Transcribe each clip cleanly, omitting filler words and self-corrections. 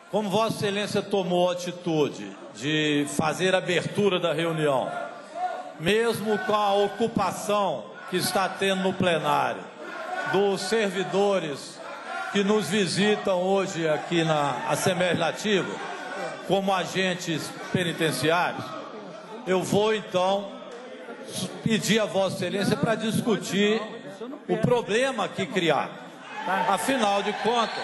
como Vossa Excelência tomou a atitude de fazer a abertura da reunião, mesmo com a ocupação que está tendo no plenário, dos servidores que nos visitam hoje aqui na Assembleia Legislativa, como agentes penitenciários, eu vou então pedir a Vossa Excelência para discutir o problema que criar. Afinal de contas,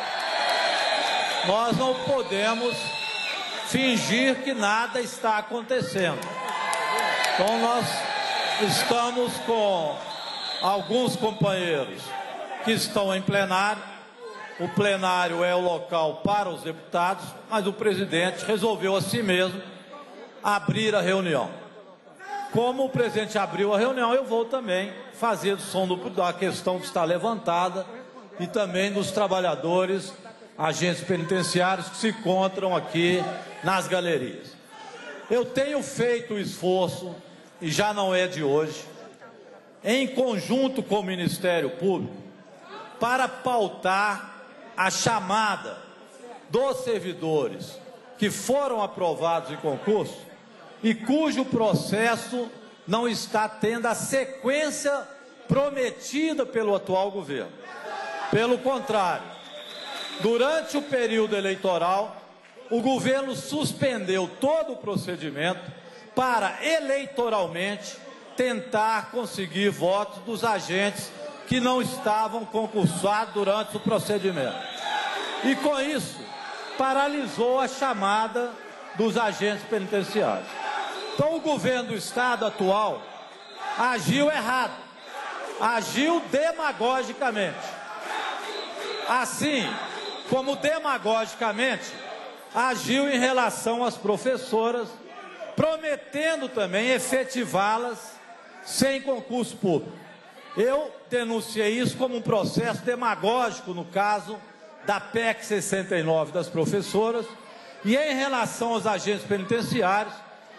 nós não podemos fingir que nada está acontecendo. Então nós estamos com alguns companheiros que estão em plenário. O plenário é o local para os deputados, mas o presidente resolveu a si mesmo abrir a reunião. Como o presidente abriu a reunião, eu vou também fazer o som da questão que está levantada e também dos trabalhadores, agentes penitenciários que se encontram aqui nas galerias. Eu tenho feito o esforço, e já não é de hoje, em conjunto com o Ministério Público, para pautar a chamada dos servidores que foram aprovados em concurso e cujo processo não está tendo a sequência prometida pelo atual governo. Pelo contrário, durante o período eleitoral, o governo suspendeu todo o procedimento para, eleitoralmente, tentar conseguir votos dos agentes que não estavam concursados durante o procedimento. E, com isso, paralisou a chamada dos agentes penitenciários. Então, o governo do Estado atual agiu errado, agiu demagogicamente. Assim como demagogicamente agiu em relação às professoras, prometendo também efetivá-las sem concurso público. Eu denunciei isso como um processo demagógico no caso da PEC 69 das professoras, e em relação aos agentes penitenciários,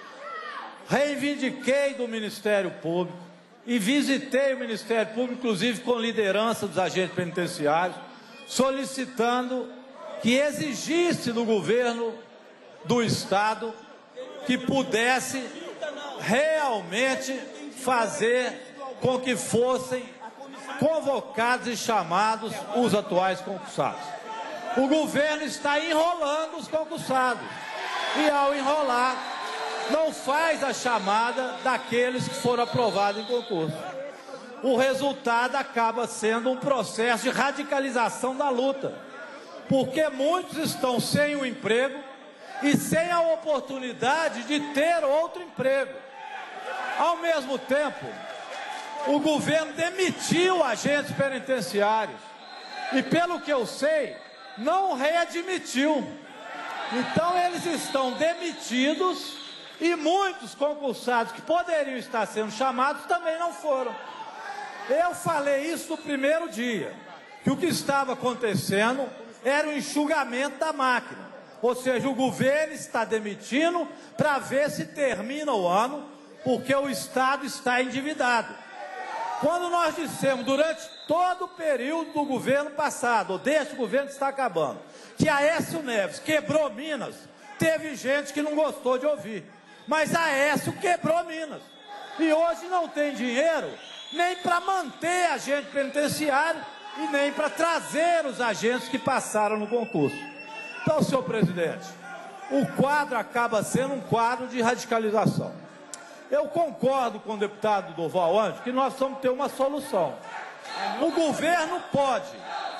reivindiquei do Ministério Público e visitei o Ministério Público, inclusive com liderança dos agentes penitenciários, solicitando que exigisse do governo do Estado que pudesse realmente fazer com que fossem convocados e chamados os atuais concursados. O governo está enrolando os concursados e, ao enrolar, não faz a chamada daqueles que foram aprovados em concurso. O resultado acaba sendo um processo de radicalização da luta, porque muitos estão sem o emprego e sem a oportunidade de ter outro emprego. Ao mesmo tempo, o governo demitiu agentes penitenciários e, pelo que eu sei, não readmitiu. Então, eles estão demitidos e muitos concursados que poderiam estar sendo chamados também não foram. Eu falei isso no primeiro dia, que o que estava acontecendo era o enxugamento da máquina. Ou seja, o governo está demitindo para ver se termina o ano, porque o Estado está endividado. Quando nós dissemos, durante todo o período do governo passado, ou deste governo que está acabando, que a Aécio Neves quebrou Minas, teve gente que não gostou de ouvir. Mas a Aécio quebrou Minas. E hoje não tem dinheiro nem para manter agente penitenciário e nem para trazer os agentes que passaram no concurso. Então, senhor presidente, o quadro acaba sendo um quadro de radicalização. Eu concordo com o deputado Durval Anjos que nós vamos ter uma solução. O governo pode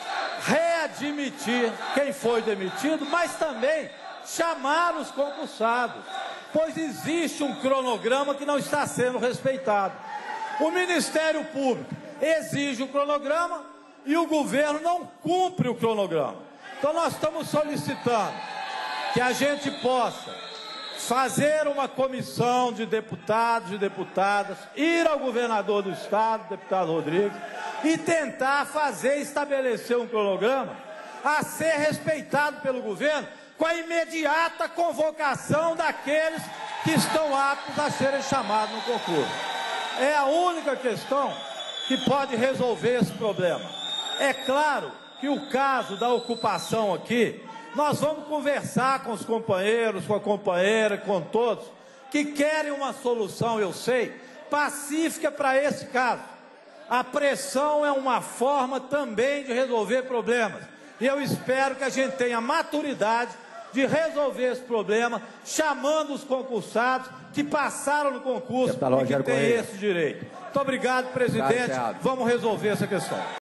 readmitir quem foi demitido, mas também chamar os concursados, pois existe um cronograma que não está sendo respeitado. O Ministério Público exige o cronograma e o governo não cumpre o cronograma. Então nós estamos solicitando que a gente possa fazer uma comissão de deputados e deputadas, ir ao governador do Estado, deputado Rodrigues, e tentar estabelecer um cronograma a ser respeitado pelo governo, com a imediata convocação daqueles que estão aptos a serem chamados no concurso. É a única questão que pode resolver esse problema. É claro que o caso da ocupação aqui Nós vamos conversar com os companheiros, com a companheira, com todos, que querem uma solução, eu sei, pacífica para esse caso. A pressão é uma forma também de resolver problemas. E eu espero que a gente tenha maturidade de resolver esse problema, chamando os concursados que passaram no concurso e que têm esse direito. Muito obrigado, presidente. Vamos resolver essa questão.